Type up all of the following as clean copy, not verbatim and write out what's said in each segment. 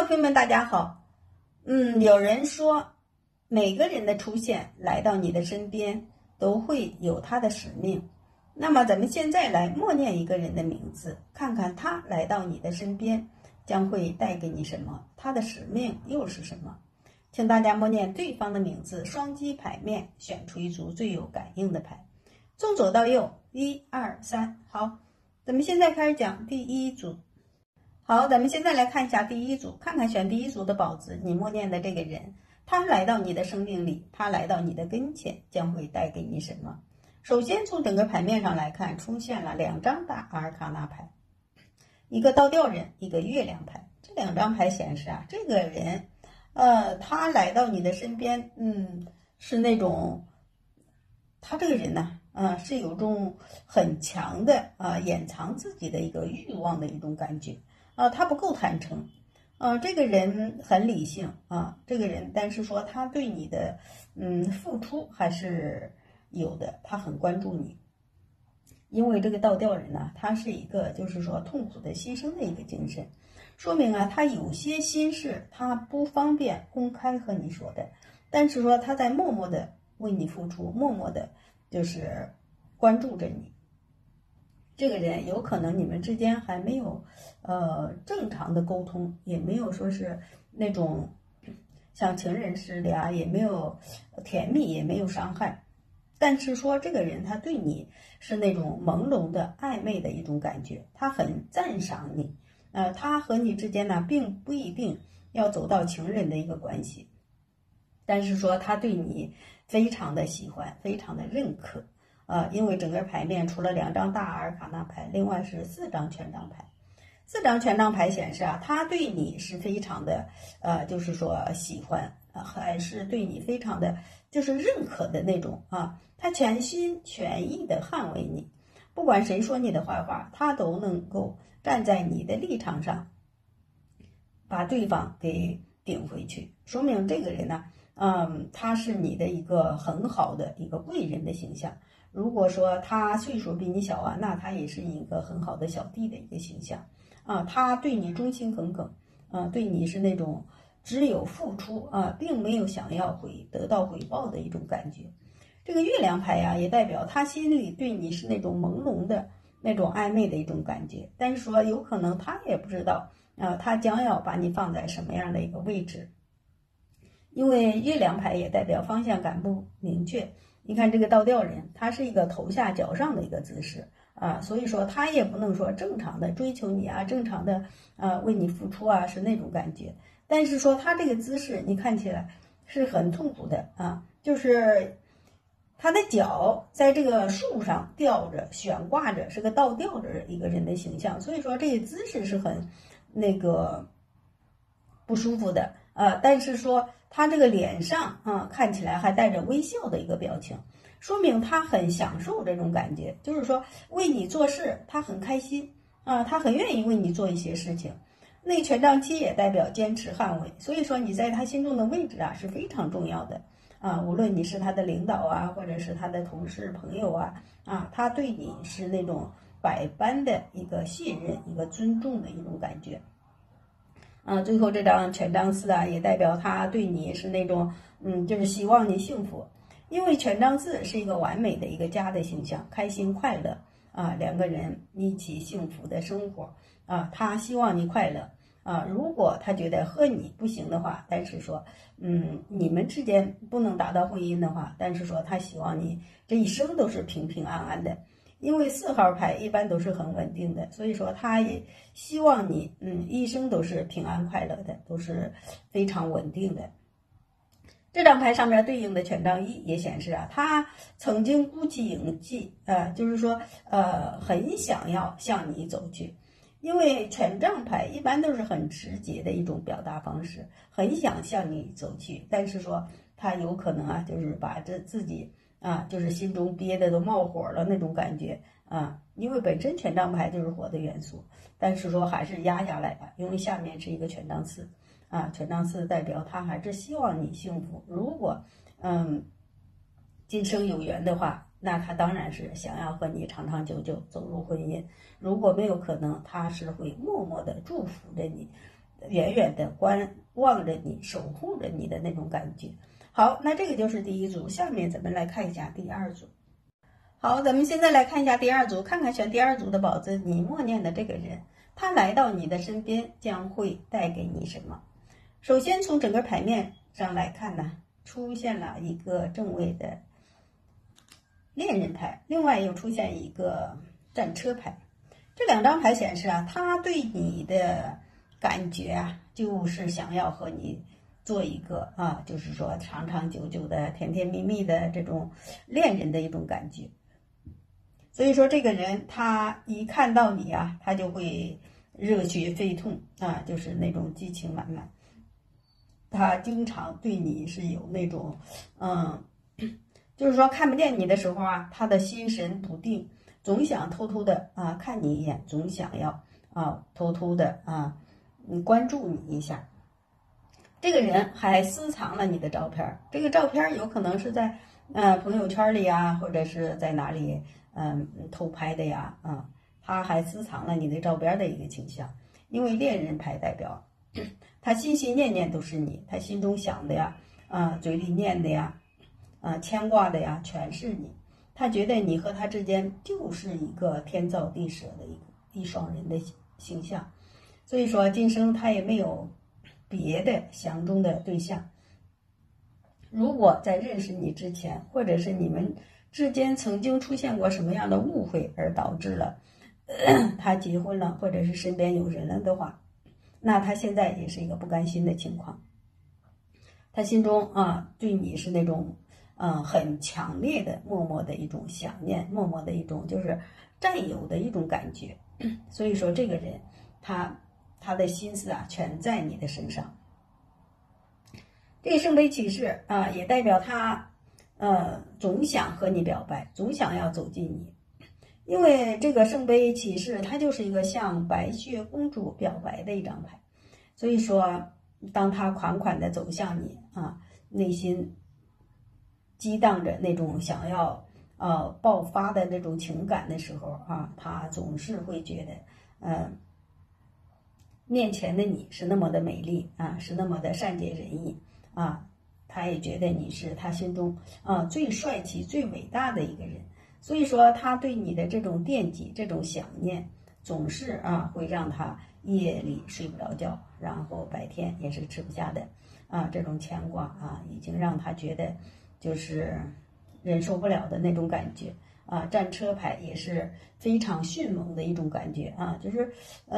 朋友们，大家好。有人说，每个人的出现来到你的身边，都会有他的使命。那么，咱们现在来默念一个人的名字，看看他来到你的身边，将会带给你什么？他的使命又是什么？请大家默念对方的名字，双击牌面，选出一组最有感应的牌，从左到右，1、2、3。好，咱们现在开始讲第一组。好，咱们现在来看一下第一组，看看选第一组的宝子，你默念的这个人，他来到你的生命里，他来到你的跟前，将会带给你什么？首先从整个牌面上来看，出现了2张大阿尔卡纳牌，一个倒吊人，一个月亮牌。这2张牌显示这个人，他来到你的身边，是那种，他这个人呢，是有种很强的掩藏自己的一个欲望的一种感觉。他不够坦诚，这个人很理性这个人，但是说他对你的付出还是有的，他很关注你。因为这个倒吊人呢，他是一个就是说痛苦的牺牲的一个精神，说明他有些心事他不方便公开和你说的，但是说他在默默的为你付出，默默的就是关注着你。这个人有可能你们之间还没有正常的沟通，也没有说是那种像情人似的也没有甜蜜，也没有伤害，但是说这个人他对你是那种朦胧的暧昧的一种感觉，他很赞赏你，他和你之间呢并不一定要走到情人的一个关系，但是说他对你非常的喜欢，非常的认可。因为整个牌面除了2张大阿尔卡纳牌，另外是4张权杖牌。4张权杖牌显示他对你是非常的就是说喜欢还是对你非常的就是认可的那种他全心全意的捍卫你，不管谁说你的坏话，他都能够站在你的立场上把对方给顶回去，说明这个人呢他是你的一个很好的一个贵人的形象。如果说他岁数比你小那他也是一个很好的小弟的一个形象他对你忠心耿耿对你是那种只有付出并没有想要得到回报的一种感觉。这个月亮牌也代表他心里对你是那种朦胧的那种暧昧的一种感觉，但是说有可能他也不知道他将要把你放在什么样的一个位置，因为月亮牌也代表方向感不明确。你看这个倒吊人，他是一个头下脚上的一个姿势所以说他也不能说正常的追求你正常的为你付出是那种感觉，但是说他这个姿势你看起来是很痛苦的就是他的脚在这个树上吊着悬挂着，是个倒吊着一个人的形象，所以说这个姿势是很那个不舒服的但是说他这个脸上看起来还带着微笑的一个表情，说明他很享受这种感觉，就是说为你做事他很开心他很愿意为你做一些事情。那权杖7也代表坚持捍卫，所以说你在他心中的位置是非常重要的无论你是他的领导或者是他的同事朋友他对你是那种百般的一个信任，一个尊重的一种感觉最后这张权杖4也代表他对你是那种就是希望你幸福，因为权杖4是一个完美的一个家的形象，开心快乐2个人一起幸福的生活他希望你快乐如果他觉得和你不行的话，但是说你们之间不能达到婚姻的话，但是说他希望你这一生都是平平安安的，因为4号牌一般都是很稳定的，所以说他也希望你一生都是平安快乐的，都是非常稳定的。这张牌上面对应的权杖1也显示他曾经鼓起勇气就是说很想要向你走去，因为权杖牌一般都是很直接的一种表达方式，很想向你走去，但是说他有可能就是把自己就是心中憋的都冒火了那种感觉因为本身权杖牌就是火的元素，但是说还是压下来吧，因为下面是一个权杖4权杖4代表他还是希望你幸福，如果今生有缘的话，那他当然是想要和你长长久久走入婚姻，如果没有可能，他是会默默的祝福着你远远的观望着你，守护着你的那种感觉。好，那这个就是第一组，下面咱们来看一下第二组。好，咱们现在来看一下第二组，看看选第二组的宝子，你默念的这个人，他来到你的身边将会带给你什么？首先从整个牌面上来看呢，出现了一个正位的恋人牌，另外又出现一个战车牌。这两张牌显示啊，他对你的感觉啊，就是想要和你做一个就是说长长久久的、甜甜蜜蜜的这种恋人的一种感觉。所以说，这个人他一看到你啊，他就会热血沸腾啊，就是那种激情满满。他经常对你是有那种就是说看不见你的时候啊，他的心神不定，总想偷偷的看你一眼，总想要偷偷的关注你一下。这个人还私藏了你的照片，这个照片有可能是在朋友圈里呀，或者是在哪里偷拍的呀他还私藏了你的照片的一个倾向，因为恋人牌代表他心心念念都是你，他心中想的呀嘴里念的呀牵挂的呀全是你，他觉得你和他之间就是一个天造地设的一双人的形象，所以说今生他也没有别的相中的对象。如果在认识你之前，或者是你们之间曾经出现过什么样的误会，而导致了他结婚了，或者是身边有人了的话，那他现在也是一个不甘心的情况。他心中对你是那种很强烈的默默的一种想念，默默的一种就是占有的一种感觉。所以说这个人他的心思全在你的身上。这个圣杯骑士也代表他总想和你表白，总想要走近你。因为这个圣杯骑士它就是一个向白雪公主表白的一张牌，所以说当他款款的走向你内心激荡着那种想要爆发的那种情感的时候他总是会觉得面前的你是那么的美丽是那么的善解人意他也觉得你是他心中最帅气最伟大的一个人，所以说他对你的这种惦记这种想念总是会让他夜里睡不着觉，然后白天也是吃不下的这种牵挂已经让他觉得就是忍受不了的那种感觉战车牌也是非常迅猛的一种感觉就是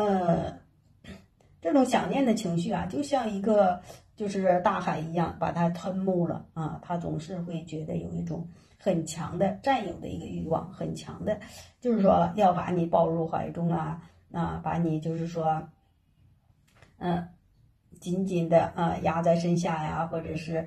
这种想念的情绪就像一个就是大海一样把它吞没了他总是会觉得有一种很强的占有的一个欲望，很强的就是说要把你抱入怀中把你就是说紧紧的压在身下呀，或者是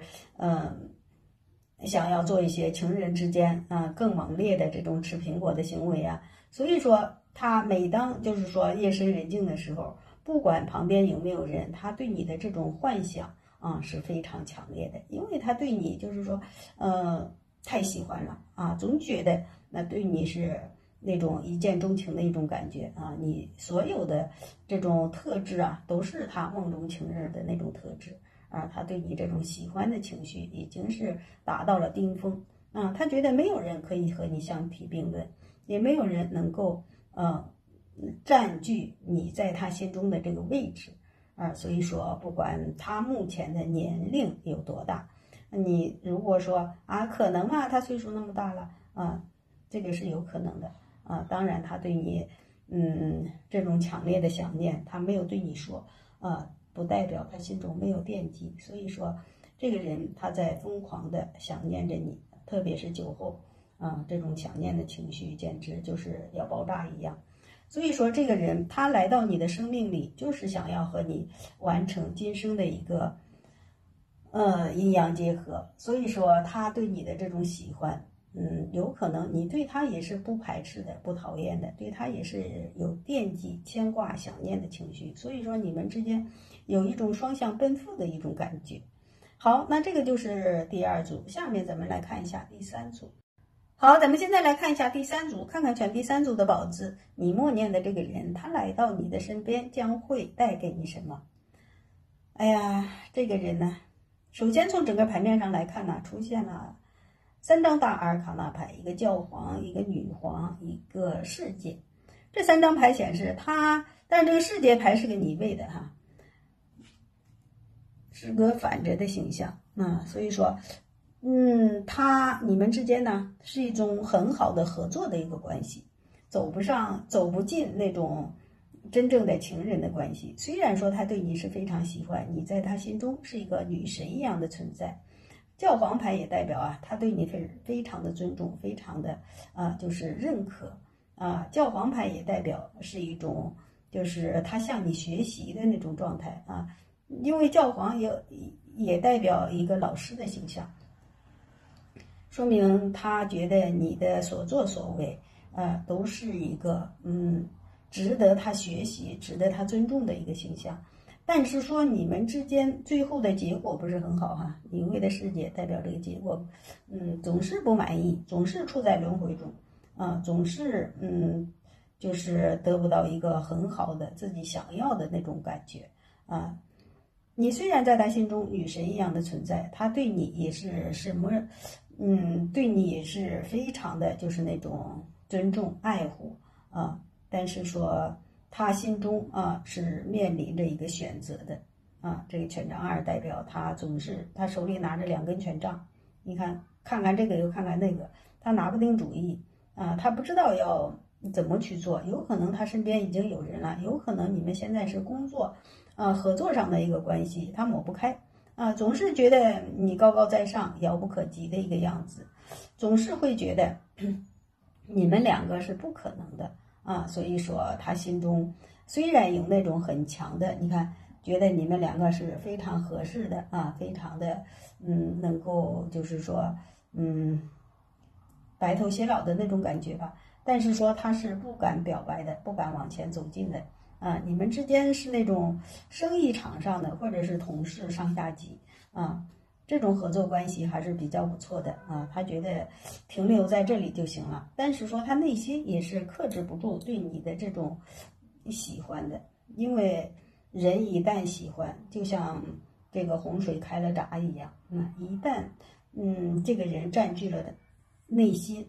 想要做一些情人之间更猛烈的这种吃苹果的行为所以说他每当就是说夜深人静的时候，不管旁边有没有人，他对你的这种幻想是非常强烈的，因为他对你就是说太喜欢了总觉得那对你是那种一见钟情的一种感觉你所有的这种特质都是他梦中情人的那种特质他对你这种喜欢的情绪已经是达到了顶峰他觉得没有人可以和你相提并论，也没有人能够占据你在他心中的这个位置所以说不管他目前的年龄有多大，你如果说可能他岁数那么大了这个是有可能的当然他对你这种强烈的想念他没有对你说不代表他心中没有惦记，所以说这个人他在疯狂的想念着你，特别是酒后这种想念的情绪简直就是要爆炸一样。所以说这个人他来到你的生命里，就是想要和你完成今生的一个阴阳结合，所以说他对你的这种喜欢有可能你对他也是不排斥的，不讨厌的，对他也是有惦记牵挂想念的情绪，所以说你们之间有一种双向奔赴的一种感觉。好，那这个就是第二组，下面咱们来看一下第三组。好，咱们现在来看一下第三组，看看选第三组的宝子，你默念的这个人他来到你的身边将会带给你什么？ 哎呀，这个人呢，首先从整个牌面上来看呢，出现了3张大阿尔卡纳牌，一个教皇，一个女皇，一个世界。这3张牌显示他，但这个世界牌是个逆位的哈，是个反着的形象啊，所以说，你们之间呢是一种很好的合作的一个关系，走不进那种真正的情人的关系。虽然说他对你是非常喜欢，你在他心中是一个女神一样的存在。教皇牌也代表他对你非常的尊重，非常的就是认可啊。教皇牌也代表是一种就是他向你学习的那种状态啊。因为教皇也代表一个老师的形象，说明他觉得你的所作所为都是一个值得他学习、值得他尊重的一个形象。但是说你们之间最后的结果不是很好哈，逆位的世界代表这个结果，总是不满意，总是处在轮回中总是就是得不到一个很好的自己想要的那种感觉啊。你虽然在他心中女神一样的存在，他对你也是什么，对你也是非常的就是那种尊重爱护啊，但是说他心中是面临着一个选择的啊。这个权杖2代表他他手里拿着2根权杖，你看看这个又看看那个，他拿不定主意啊，他不知道要怎么去做。有可能他身边已经有人了，有可能你们现在是工作合作上的一个关系，他抹不开总是觉得你高高在上，遥不可及的一个样子，总是会觉得你们2个是不可能的所以说他心中虽然有那种很强的，你看觉得你们2个是非常合适的非常的能够就是说白头偕老的那种感觉吧，但是说他是不敢表白的，不敢往前走近的你们之间是那种生意场上的，或者是同事上下级这种合作关系还是比较不错的他觉得停留在这里就行了，但是说他内心也是克制不住对你的这种喜欢的，因为人一旦喜欢，就像这个洪水开了闸一样一旦这个人占据了的内心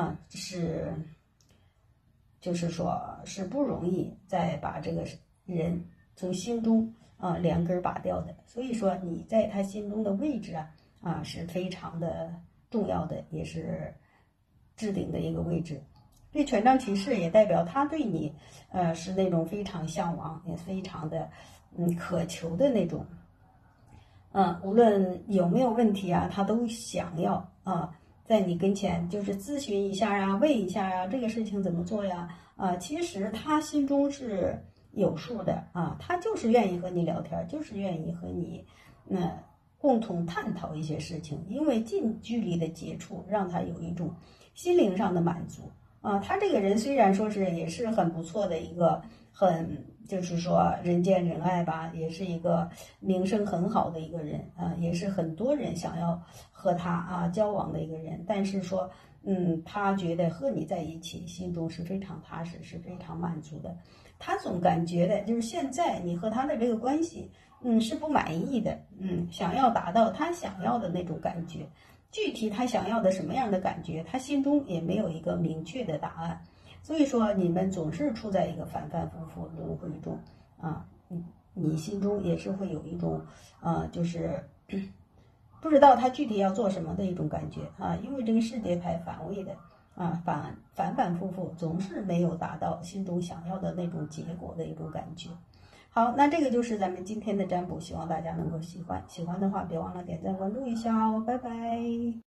就是说是不容易再把这个人从心中2根拔掉的。所以说你在他心中的位置是非常的重要的，也是置顶的一个位置。这权杖骑士也代表他对你是那种非常向往，也非常的渴求的那种无论有没有问题他都想要在你跟前就是咨询一下问一下这个事情怎么做呀其实他心中是有数的他就是愿意和你聊天，就是愿意和你共同探讨一些事情，因为近距离的接触让他有一种心灵上的满足他这个人虽然说也是很不错的一个就是说人见人爱吧，也是一个名声很好的一个人也是很多人想要和他交往的一个人，但是说他觉得和你在一起心中是非常踏实，是非常满足的。他总感觉的就是现在你和他的这个关系是不满意的想要达到他想要的那种感觉，具体他想要的什么样的感觉，他心中也没有一个明确的答案。所以说你们总是处在一个反反复复轮回中你心中也是会有一种就是不知道他具体要做什么的一种感觉因为这个世界牌反位的反反复复总是没有达到心中想要的那种结果的一种感觉。好，那这个就是咱们今天的占卜，希望大家能够喜欢的话别忘了点赞关注一下拜拜。